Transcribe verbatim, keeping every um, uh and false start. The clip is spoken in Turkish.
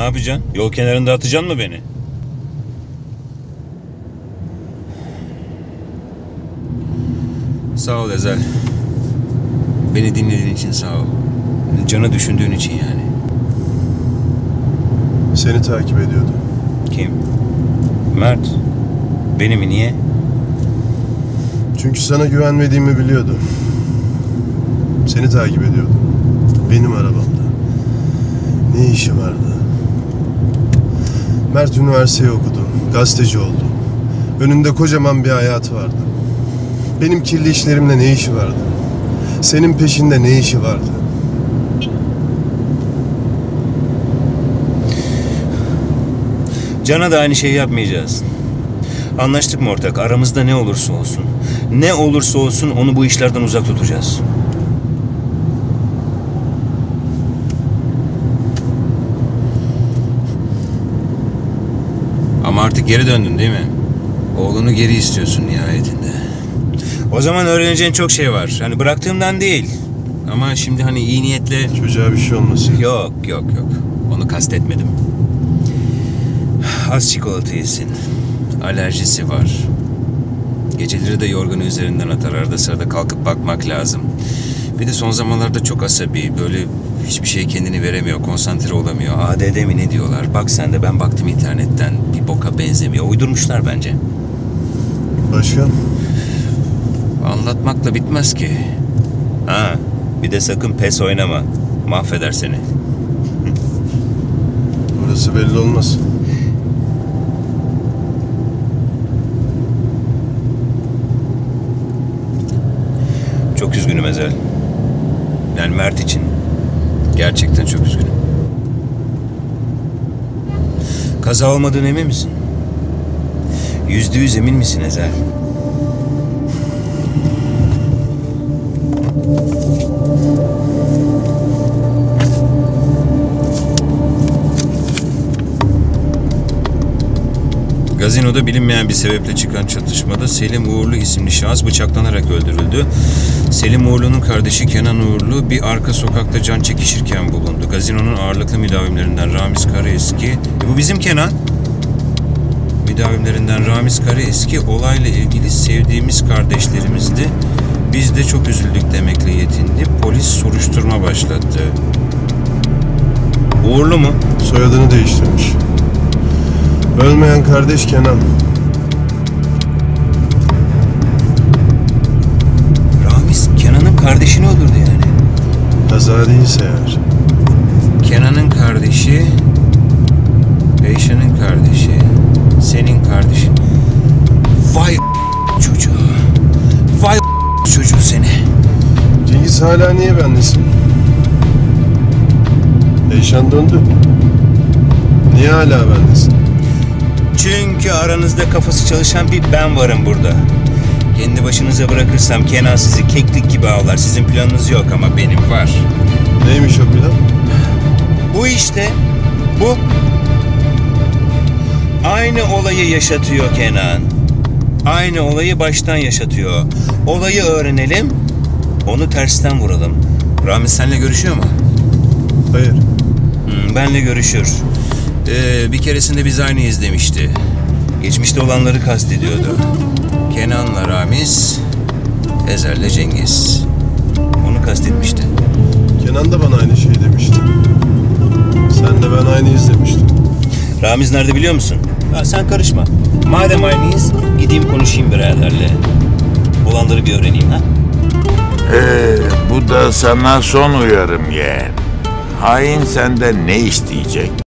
yapacaksın? Yol kenarında atacaksın mı beni? Sağ ol Ezel. Beni dinlediğin için sağ ol. Can'ı düşündüğün için yani. Seni takip ediyordu. Kim? Mert. Beni mi, niye? Çünkü sana güvenmediğimi biliyordu. Seni takip ediyordu. Benim arabamda. Ne işi vardı? Mert üniversiteyi okudu. Gazeteci oldu. Önünde kocaman bir hayat vardı. Benim kirli işlerimle ne işi vardı? Senin peşinde ne işi vardı? Can'a da aynı şeyi yapmayacağız. Anlaştık mı ortak? Aramızda ne olursa olsun. Ne olursa olsun onu bu işlerden uzak tutacağız. Ama artık geri döndün değil mi? Oğlunu geri istiyorsun nihayetinde. O zaman öğreneceğin çok şey var. Hani bıraktığımdan değil. Ama şimdi hani iyi niyetle... Çocuğa bir şey olmasın. Yok yok yok. Onu kastetmedim. Az çikolata yesin. Alerjisi var. Geceleri de yorganı üzerinden atar. Arada sırada kalkıp bakmak lazım. Bir de son zamanlarda çok asabi. Böyle hiçbir şey kendini veremiyor. Konsantre olamıyor. A D D mi ne diyorlar? Bak sen de, ben baktım internetten. Bir boka benzemiyor. Uydurmuşlar bence. Başka? Anlatmakla bitmez ki. Ha, bir de sakın pes oynama. Mahveder seni. Orası belli olmaz. Çok üzgünüm Ezel. Yani Mert için. Gerçekten çok üzgünüm. Kaza olmadığına emin misin? Yüzde yüz emin misin Ezel? Gazinoda bilinmeyen bir sebeple çıkan çatışmada Selim Uğurlu isimli şahıs bıçaklanarak öldürüldü. Selim Uğurlu'nun kardeşi Kenan Uğurlu bir arka sokakta can çekişirken bulundu. Gazinonun ağırlıklı müdavimlerinden Ramiz Karaeski, e bu bizim Kenan. Müdavimlerinden Ramiz Karaeski olayla ilgili sevdiğimiz kardeşlerimizdi. Biz de çok üzüldük demekle yetindi. Polis soruşturma başlattı. Uğurlu mu? Soyadını değiştirmiş. Ölmeyen kardeş Kenan. Ramiz Kenan'ın kardeşini öldürdü yani. Kaza değilse eğer. Kenan'ın kardeşi, Eyşan'ın kardeşi, senin kardeşin. Vay çocuğu. Vay çocuğu seni. Cengiz hala niye bendesin? Eyşan döndü. Niye hala bendesin? Çünkü aranızda kafası çalışan bir ben varım burada. Kendi başınıza bırakırsam Kenan sizi keklik gibi avlar. Sizin planınız yok ama benim var. Neymiş o plan? Bu işte. Bu. Aynı olayı yaşatıyor Kenan. Aynı olayı baştan yaşatıyor. Olayı öğrenelim. Onu tersten vuralım. Ramiz seninle görüşüyor mu? Hayır. Hmm, benle görüşür. Ee, bir keresinde biz aynıyız demişti. Geçmişte olanları kastediyordu. Kenan'la Ramiz, Ezel'le Cengiz. Onu kastetmişti. Kenan da bana aynı şeyi demişti. Sen de ben aynıyız demiştin. Ramiz nerede biliyor musun? Ya sen karışma. Madem aynıyız, gideyim konuşayım biraderle. Olanları bir öğreneyim ha. Ee, bu da sana son uyarım yeğen. Hain senden ne isteyecek?